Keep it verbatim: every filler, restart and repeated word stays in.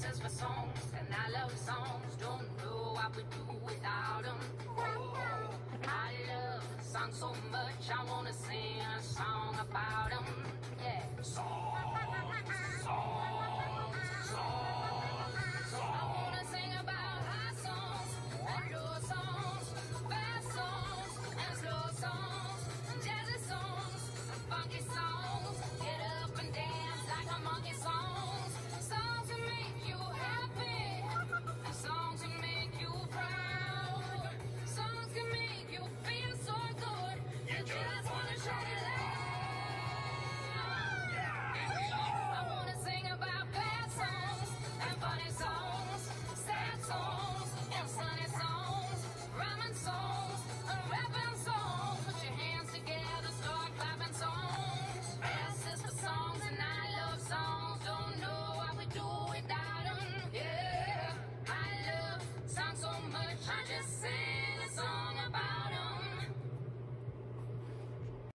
answers for songs, and I love songs. Don't know what we do without them. I love songs so much, I wanna sing a song about them. Yeah. Songs, songs.